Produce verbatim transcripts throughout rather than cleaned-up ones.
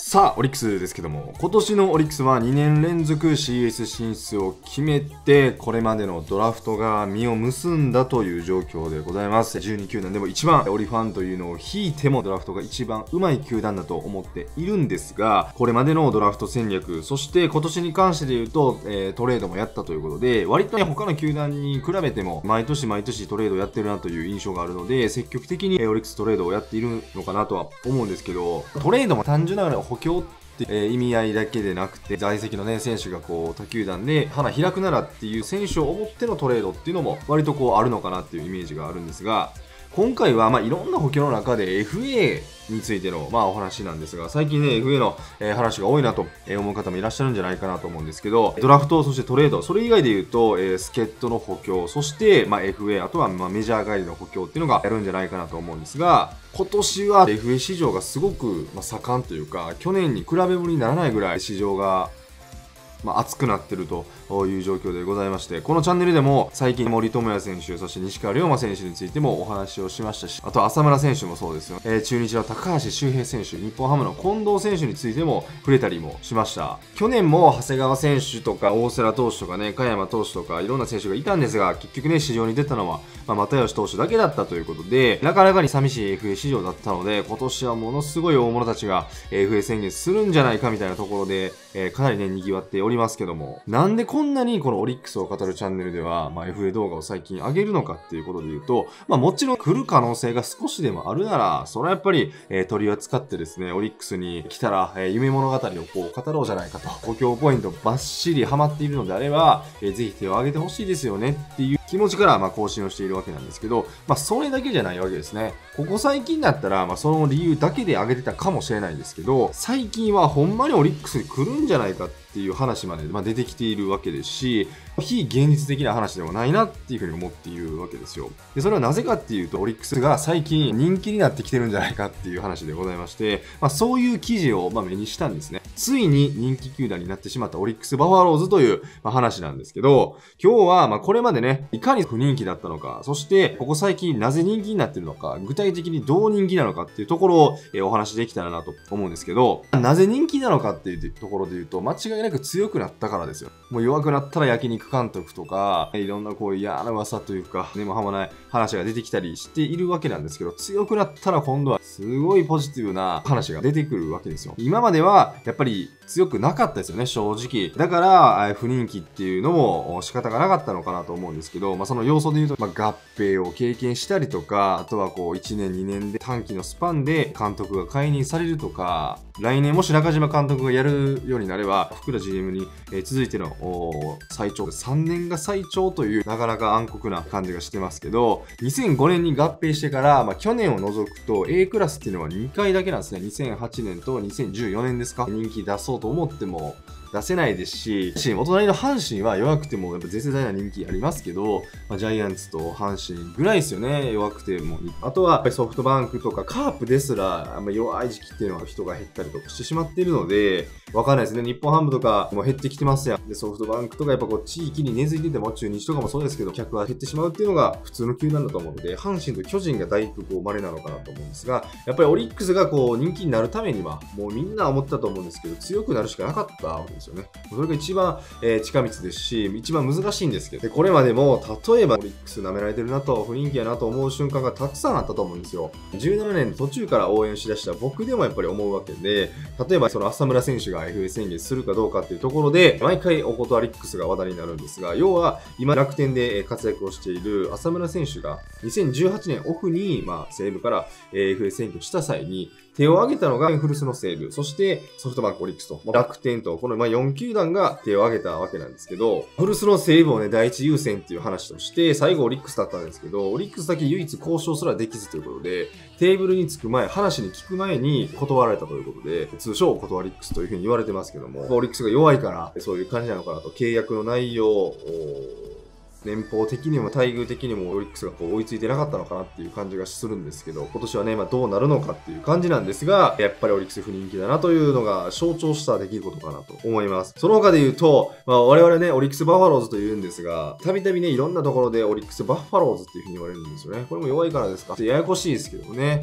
さあ、オリックスですけども、今年のオリックスはにねん連続 シーエス 進出を決めて、これまでのドラフトが実を結んだという状況でございます。じゅうに球団でも一番オリファンというのを引いてもドラフトが一番うまい球団だと思っているんですが、これまでのドラフト戦略、そして今年に関してで言うと、えー、トレードもやったということで、割とね、他の球団に比べても、毎年毎年トレードをやってるなという印象があるので、積極的にオリックストレードをやっているのかなとは思うんですけど、トレードも単純ながら補強ってえー、意味合いだけでなくて、在籍のね、選手がこう、他球団で花開くならっていう選手を思ってのトレードっていうのも割とこう、あるのかなっていうイメージがあるんですが、今回はまあいろんな補強の中で エフエー についてのまあお話なんですが、最近ね エフエー の話が多いなと思う方もいらっしゃるんじゃないかなと思うんですけど、ドラフト、そしてトレード、それ以外で言うと、助っ人の補強、そしてまあ エフエー、あとはまあメジャー帰りの補強っていうのがやるんじゃないかなと思うんですが、今年は エフエー 市場がすごくまあ盛んというか、去年に比べ物にならないぐらい市場がまあ、熱くなってるという状況でございまして、このチャンネルでも最近森友哉選手、そして西川龍馬選手についてもお話をしましたし、あと浅村選手もそうですよ。えー、中日の高橋周平選手、日本ハムの近藤選手についても触れたりもしました。去年も長谷川選手とか大瀬良投手とかね、加山投手とかいろんな選手がいたんですが、結局ね、市場に出たのは、まあ、又吉投手だけだったということで、なかなかに寂しい エフエー 市場だったので、今年はものすごい大物たちが エフエー 宣言するんじゃないかみたいなところで、えー、かなりね、賑わっておりますけども、なんでこんなにこのオリックスを語るチャンネルでは、まあ、エフエー 動画を最近上げるのかっていうことで言うと、まあ、もちろん来る可能性が少しでもあるなら、それはやっぱり、えー、取り扱ってですね、オリックスに来たら、えー、夢物語をこう語ろうじゃないかと、補強ポイントバッシリハマっているのであれば、えー、ぜひ手を挙げてほしいですよねっていう気持ちから、まあ、更新をしているわけなんですけど、まあ、それだけじゃないわけですね。ここ最近だったら、まあ、その理由だけで挙げてたかもしれないんですけど、最近はほんまにオリックスに来るんじゃないかっていう話まで、まあ、出てきているわけですし、非現実的な話でもないなっていうふうに思っているわけですよ。で、それはなぜかっていうと、オリックスが最近人気になってきてるんじゃないかっていう話でございまして、まあ、そういう記事をまあ目にしたんですね。ついに人気球団になってしまったオリックスバファローズというまあ話なんですけど、今日はまあこれまでね、いかに不人気だったのか、そしてここ最近なぜ人気になってるのか、具体的にどう人気なのかっていうところをえお話できたらなと思うんですけど、なぜ人気なのかっていうところで言うと、間違いなく強くなったからですよ。もう弱くなったら焼肉監督とか、いろんなこう嫌な噂というか、根も葉もない話が出てきたりしているわけなんですけど、強くなったら今度はすごいポジティブな話が出てくるわけですよ。今まではやっぱり強くなかったですよね、正直。だから、不人気っていうのも仕方がなかったのかなと思うんですけど、まあその要素で言うと、まあ合併を経験したりとか、あとはこういちねんにねんで短期のスパンで監督が解任されるとか、来年もし中島監督がやるようになれば、福田 ジーエム に続いての最長、さんねんが最長というなかなか暗黒な感じがしてますけど、にせんごねんに合併してから、まあ去年を除くと A クラスっていうのはにかいだけなんですね。にせんはちねんとにせんじゅうよねんですか。人気出そうと思っても出せないですし、お隣の阪神は弱くてもやっぱ絶世代な人気ありますけど、まあ、ジャイアンツと阪神ぐらいですよね、弱くても。あとはやっぱりソフトバンクとかカープですら、あんま弱い時期っていうのは人が減ったりとかしてしまっているので、わかんないですね。日本ハムとかも減ってきてますやん。で、ソフトバンクとかやっぱこう地域に根付いてても、中日とかもそうですけど、客が減ってしまうっていうのが普通の球団だと思うので、阪神と巨人が大工こう稀なのかなと思うんですが、やっぱりオリックスがこう人気になるためには、もうみんな思ってたと思うんですけど、強くなるしかなかったわけですよね。それが一番、えー、近道ですし、一番難しいんですけど、でこれまでも例えばオリックス舐められてるなと、不人気やなと思う瞬間がたくさんあったと思うんですよ。じゅうななねんの途中から応援しだした僕でもやっぱり思うわけで、例えばその浅村選手が エフエー 宣言するかどうかっていうところで、毎回おことアリックスが話題になるんですが、要は今楽天で活躍をしている浅村選手がにせんじゅうはちねんオフに、まあ、西武から エフエー 選挙した際に、手を挙げたのが古巣の西武、そしてソフトバンク、オリックスと、楽天と、このよん球団が手を挙げたわけなんですけど、古巣の西武をね、第一優先っていう話として、最後オリックスだったんですけど、オリックスだけ唯一交渉すらできずということで、テーブルに着く前、話に聞く前に断られたということで、通称おことオリックスというふうに言われてますけども、オリックスが弱いから、そういう感じなのかなと、契約の内容、年俸的にも待遇的にもオリックスがこう追いついてなかったのかなっていう感じがするんですけど、今年はね、まあどうなるのかっていう感じなんですが、やっぱりオリックス不人気だなというのが象徴した出来事かなと思います。その他で言うと、まあ我々ね、オリックスバファローズと言うんですが、たびたびね、いろんなところでオリックスバファローズっていう風に言われるんですよね。これも弱いからですか？ややこしいですけどね。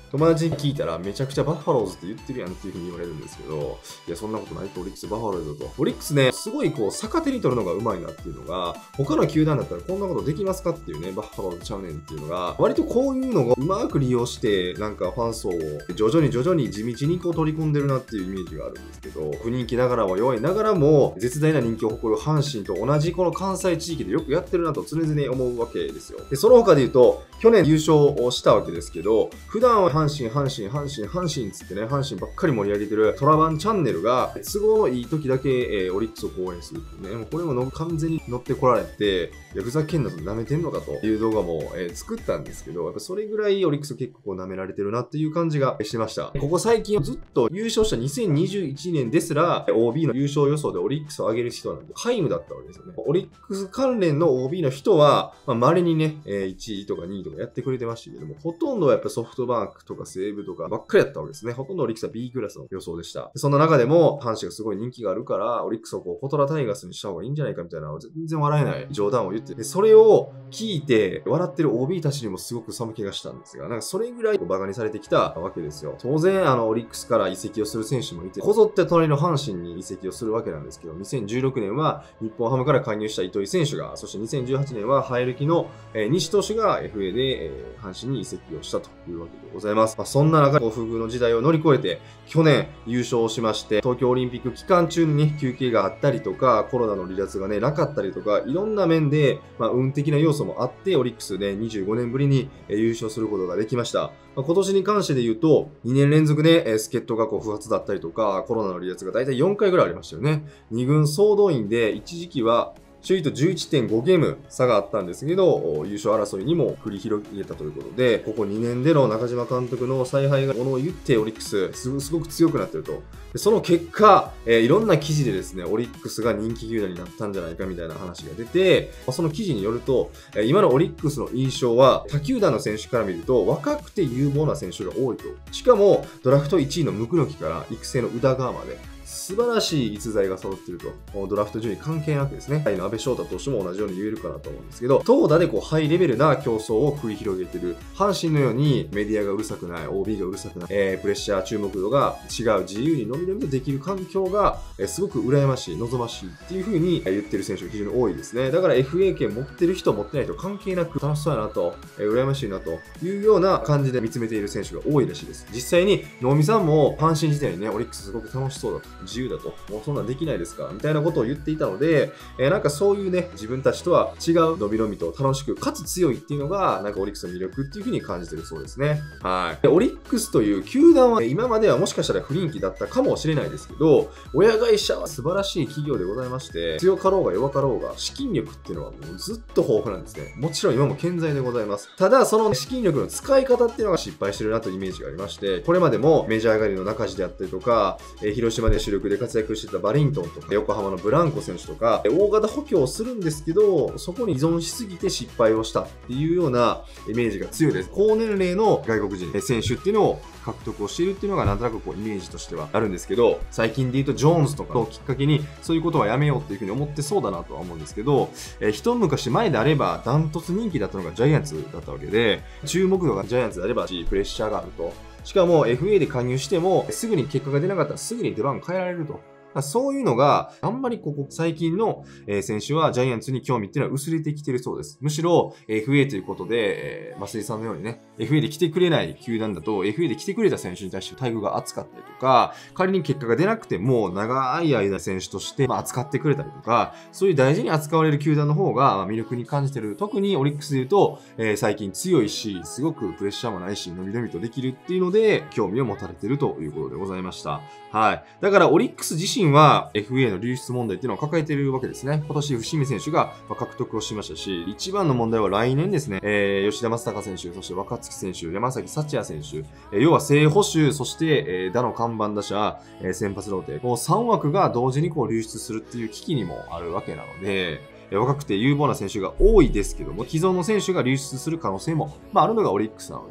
友達に聞いたらめちゃくちゃバファローズって言ってるやんっていう風に言われるんですけど、いや、そんなことないとオリックスバファローズだと。オリックスね、すごいこう、逆手に取るのが上手いなっていうのが、他の球団だったらこんなことできますかっていうね、バファローズちゃうねんっていうのが、割とこういうのがうまく利用して、なんかファン層を徐々に徐々に地道にこう取り込んでるなっていうイメージがあるんですけど、不人気ながらも弱いながらも、絶大な人気を誇る阪神と同じこの関西地域でよくやってるなと常々思うわけですよ。で、その他で言うと、去年優勝をしたわけですけど、普段は阪神、阪神、阪神、阪神つってね、阪神ばっかり盛り上げてるトラバンチャンネルが、都合のいい時だけ、えー、オリックスを応援するっていうね、もうこれもの完全に乗ってこられて、いや、ふざけんなと舐めてんのかという動画も、えー、作ったんですけど、やっぱそれぐらいオリックス結構こう舐められてるなっていう感じがしました。ここ最近ずっと優勝したにせんにじゅういちねんですら、オービー の優勝予想でオリックスを上げる人なんて皆無だったわけですよね。オリックス関連の オービー の人は、まあ、稀にね、えー、いちいとかにいとかやってくれてましたけども、ほとんどはやっぱソフトバンクとか西武とかばっかりやったわけですね。ほとんどオリックスは ビー クラスの予想でした。そんな中でも、阪神がすごい人気があるから、オリックスをこう、コトラタイガースにした方がいいんじゃないかみたいな、全然笑えない冗談を言って、でそれを聞いて、笑ってる オービー たちにもすごく寒気がしたんですが、なんかそれぐらいバカにされてきたわけですよ。当然、あの、オリックスから移籍をする選手もいて、こぞって隣の阪神に移籍をするわけなんですけど、にせんじゅうろくねんは日本ハムから加入した糸井選手が、そしてにせんじゅうはちねんは生え抜きの、えー、西投手が エフエー で、えー、阪神に移籍をしたというわけでございます。まあ、そんな中、不遇の時代を乗り越えて、去年優勝しまして、東京オリンピック期間中にね、休憩があったりとか、コロナの離脱がね、なかったりとか、いろんな面で、まあ、運的な要素もあって、オリックスでにじゅうごねんぶりに優勝することができました。まあ、今年に関してで言うと、にねん連続で助っ人がこう不発だったりとか、コロナの離脱がだいたいよんかいぐらいありましたよね。に軍総動員で一時期は、首位と じゅういってんご ゲーム差があったんですけど、優勝争いにも繰り広げたということで、ここにねんでの中島監督の采配がものを言ってオリックスす、すごく強くなってると。でその結果、えー、いろんな記事でですね、オリックスが人気球団になったんじゃないかみたいな話が出て、その記事によると、えー、今のオリックスの印象は、他球団の選手から見ると、若くて有望な選手が多いと。しかも、ドラフトいちいのムクノキから育成の宇田川まで、素晴らしい逸材が揃っていると。ドラフト順位関係なくですね。はい、安倍翔太投手も同じように言えるかなと思うんですけど、投打でこうハイレベルな競争を繰り広げている。阪神のようにメディアがうるさくない、オービー がうるさくない、えー、プレッシャー、注目度が違う、自由に伸び伸びとできる環境が、えー、すごく羨ましい、望ましいっていう風に言ってる選手が非常に多いですね。だから エフエー 権持ってる人、持ってない人関係なく楽しそうやなと、えー、羨ましいなというような感じで見つめている選手が多いらしいです。実際に、能見さんも阪神時代にね、オリックスすごく楽しそうだと、自由だと。もうそんなんできないですかみたいなことを言っていたので、えー、なんかそういうね、自分たちとは違うのびのびと楽しく、かつ強いっていうのが、なんかオリックスの魅力っていう風に感じてるそうですね。はい。オリックスという球団は、今まではもしかしたら不人気だったかもしれないですけど、親会社は素晴らしい企業でございまして、強かろうが弱かろうが、資金力っていうのはもうずっと豊富なんですね。もちろん今も健在でございます。ただ、その資金力の使い方っていうのが失敗してるなというイメージがありまして、これまでもメジャー上がりの中地であったりとか、えー、広島で主力で活躍してたバリントンとか、横浜のブランコ選手とか、大型補強をするんですけど、そこに依存しすぎて失敗をしたっていうようなイメージが強いです。高年齢の外国人選手っていうのを獲得をしているっていうのがなんとなくこうイメージとしてはあるんですけど、最近で言うとジョーンズとかをきっかけにそういうことはやめようっていうふうに思ってそうだなとは思うんですけど、えー、一昔前であればダントツ人気だったのがジャイアンツだったわけで、注目度がジャイアンツであればプレッシャーがあると。しかも エフエー で加入してもすぐに結果が出なかったらすぐに出番変えられると。そういうのが、あんまりここ最近の選手はジャイアンツに興味っていうのは薄れてきてるそうです。むしろ エフエー ということで、増井さんのようにね、エフエー で来てくれない球団だと エフエー で来てくれた選手に対して待遇が厚かったりとか、仮に結果が出なくても長い間選手として扱ってくれたりとか、そういう大事に扱われる球団の方が魅力に感じてる。特にオリックスで言うと、えー、最近強いし、すごくプレッシャーもないし、伸び伸びとできるっていうので、興味を持たれてるということでございました。はい。だからオリックス自身は エフエー の流出問題っていうのを抱えているわけですね。今年伏見選手が獲得をしましたし、一番の問題は来年ですね、えー、吉田正尚選手、そして若月選手、山崎幸也選手、えー、要は正捕手、そして、えー、打の看板打者、えー、先発ローテ、こうさん枠が同時にこう流出するっていう危機にもあるわけなので、若くて有望な選手が多いですけども、既存の選手が流出する可能性も、まあ、あるのがオリックスなので、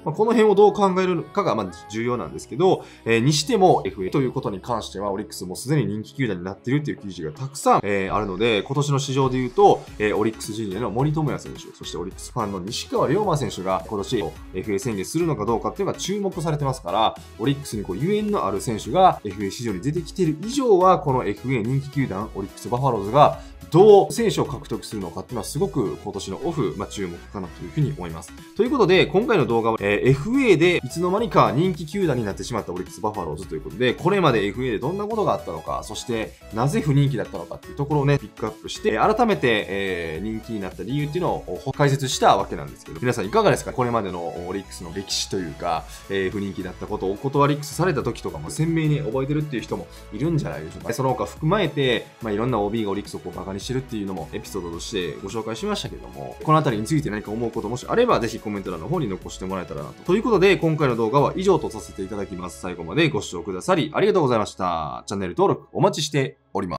まあ、この辺をどう考えるかがまあ重要なんですけど、えー、にしても エフエー ということに関しては、オリックスもすでに人気球団になっているっていう記事がたくさん、えー、あるので、今年の市場で言うと、えー、オリックスジュニアの森友哉選手、そしてオリックスファンの西川龍馬選手が今年 エフエー 宣言するのかどうかっていうのが注目されてますから、オリックスにこうゆえんのある選手が エフエー 市場に出てきている以上は、この エフエー 人気球団、オリックスバファローズがどう選手を獲得するのかっていうのはすごく今年のオフ、まあ、注目かなというふうに思います。ということで、今回の動画は、えー、エフエー でいつの間にか人気球団になってしまったオリックスバファローズということで、これまで エフエー でどんなことがあったのか、そしてなぜ不人気だったのかっていうところをね、ピックアップして、改めて、えー、人気になった理由っていうのを解説したわけなんですけど、皆さんいかがですか？これまでのオリックスの歴史というか、えー、不人気だったことをお断りされた時とかも鮮明に覚えてるっていう人もいるんじゃないでしょうか。その他含まれて、まあ、いろんな オービー がオリックスをこうバカにしてるっていうのもエピソードとしてご紹介しましたけども、このあたりについて何か思うこともしあれば、ぜひコメント欄の方に残してもらえたらなと。ということで、今回の動画は以上とさせていただきます。最後までご視聴くださりありがとうございました。チャンネル登録お待ちしております。